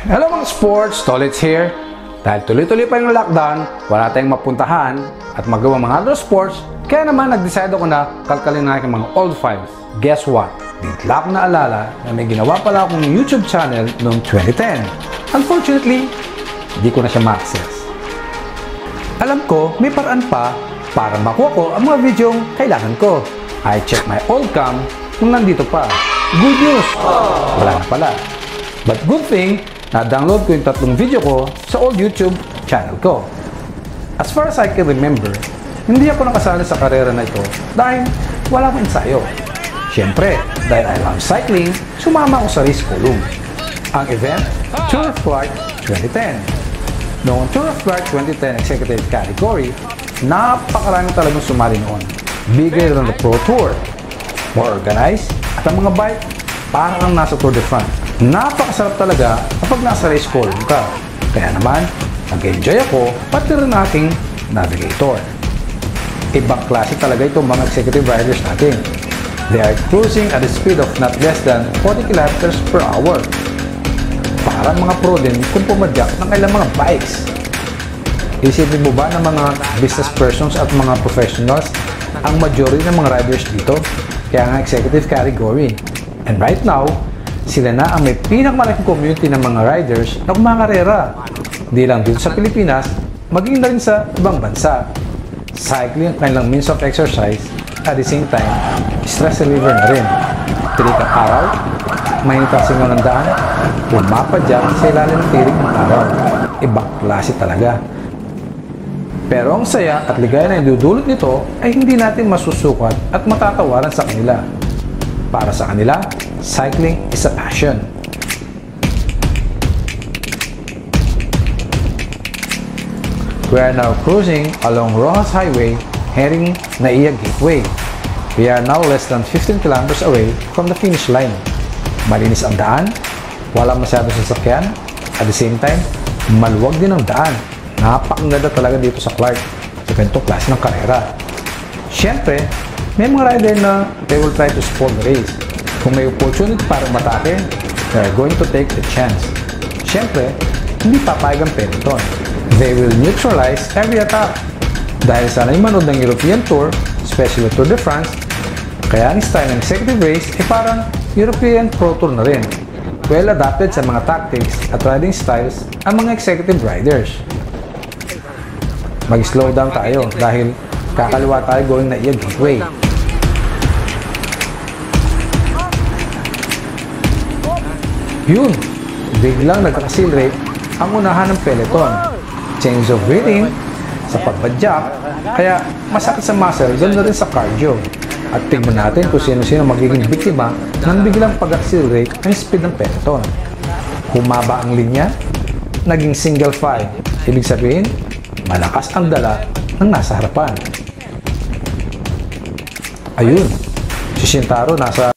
Hello mga sports, Tolits here. Dahil tuloy-tuloy pa yung lockdown, wala tayong mapuntahan at magawa mga other sports, kaya naman nag-decide ako na kalkalin na aking mga old files. Guess what? Bigla ko naalala na may ginawa pala akong YouTube channel noong 2010. Unfortunately, hindi ko na siya ma-access. Alam ko, may paraan pa para makuha ko ang mga videong kailangan ko. I check my old cam kung nandito pa. Good news! Wala na pala. But good thing, na-download ko yung 3 video ko sa old YouTube channel ko. As far as I can remember, hindi ako nakasali sa karera na ito dahil wala akong ensayo. Siyempre, dahil I love cycling, sumama ako sa race column. Ang event, Tour of Clark 2010. Noong Tour of Clark 2010 Executive Category, napakarami talagang sumali noon. Bigger than the Pro Tour. More organized, at ang mga bike, parang ang nasa Tour de France. Napakasarap talaga kapag nasa race column ka. Kaya naman, nag-enjoy ako pati rin aking navigator. Ibang klase talaga itong mga executive riders natin. They are cruising at a speed of not less than 40 km per hour. Parang mga pro din kung pumadyak ng kailang mga bikes. Isipin mo ba ng mga business persons at mga professionals ang majority ng mga riders dito? Kaya nga executive category. And right now, sila na ang may pinakamalaking community ng mga riders na kumakarera. Hindi lang dito sa Pilipinas, maging na rin sa ibang bansa. Cycling ang kanilang means of exercise, at the same time, stress reliever na rin. Tirik ang araw, mainit ang singaw ng daan, pumapadyak sa ilalim ng tirik ng araw. Ibang klase talaga. Pero ang saya at ligaya na idudulot nito ay hindi natin masusukat at matatawaran sa kanila. Para sa kanila, cycling is a passion. We are now cruising along Rojas Highway heading Naiya Gateway. We are now less than 15 kilometers away from the finish line. Malinis ang daan, wala masyadong sasakyan, at the same time, maluwag din ang daan. Napakaganda talaga dito sa Clark sa ganitong klase ng karera. Siyempre, may mga rider na they will try to spoil the race. Kung may opportunity para matake, they are going to take the chance. Siyempre, hindi papayag ang peloton. They will neutralize every attack. Dahil sana'y manood ng European Tour, especially Tour de France, kaya ang style ng executive race ay parang European Pro Tour na rin. Well adapted sa mga tactics at riding styles ang mga executive riders. Mag-slow down tayo dahil kakaliwa tayo going na Naiya Gateway. Yun, biglang nagka-accelerate ang unahan ng peloton. Change of breathing sa pagbadyak, kaya masakit sa muscle, ganoon rin sa cardio. At tingnan natin kung sino-sino magiging biktima ng biglang pag-accelerate ng speed ng peloton. Humaba ang linya, naging single file. Ibig sabihin, malakas ang dala ng nasa harapan. Ayun, si Shintaro nasa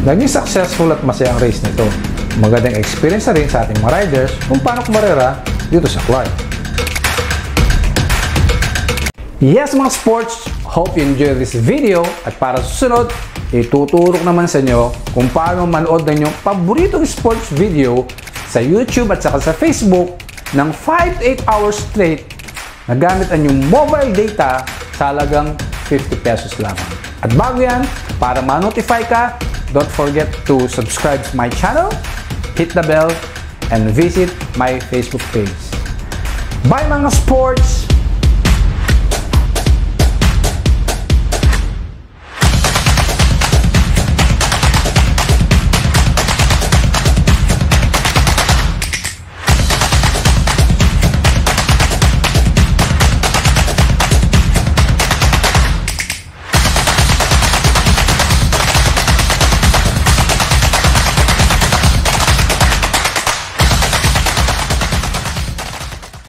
Naging successful at masayang race nito. Magandang experience na rin sa ating mga riders kung paano kumarera dito sa Clark. Yes mga sports, hope you enjoy this video at para susunod, ituturok naman sa inyo kung paano manood ng inyong paboritong sports video sa YouTube at saka sa Facebook ng 5 to 8 hours straight na gamit ang inyong mobile data sa halagang 50 pesos lamang. At bago yan, para ma-notify ka, don't forget to subscribe to my channel, hit the bell, and visit my Facebook page. Bye mga sports!